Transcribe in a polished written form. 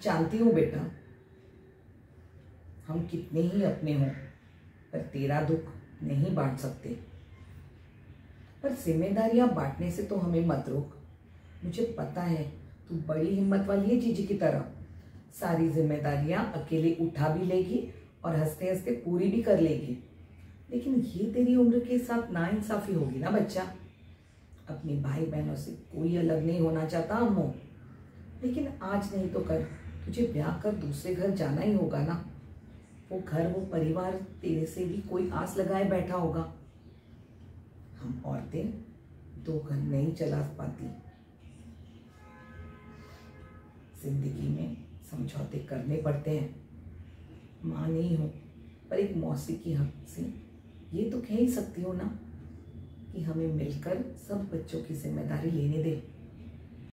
जानती हूँ बेटा, हम कितने ही अपने हों पर तेरा दुख नहीं बांट सकते, पर जिम्मेदारियां बांटने से तो हमें मत रोक। मुझे पता है तू बड़ी हिम्मत वाली है जीजी की तरह, सारी जिम्मेदारियां अकेले उठा भी लेगी और हंसते हंसते पूरी भी कर लेगी। लेकिन ये तेरी उम्र के साथ नाइंसाफी होगी ना बच्चा। अपनी भाई बहनों से कोई अलग नहीं होना चाहता अम्मू, लेकिन आज नहीं तो कल तुझे ब्याह कर दूसरे घर जाना ही होगा ना। वो घर, वो परिवार तेरे से भी कोई आस लगाए बैठा होगा। हम औरतें दो घर नहीं चला पाती, जिंदगी में समझौते करने पड़ते हैं। माँ नहीं हूं पर एक मौसी की हक से ये तो कह ही सकती हूँ ना कि हमें मिलकर सब बच्चों की जिम्मेदारी लेने दे।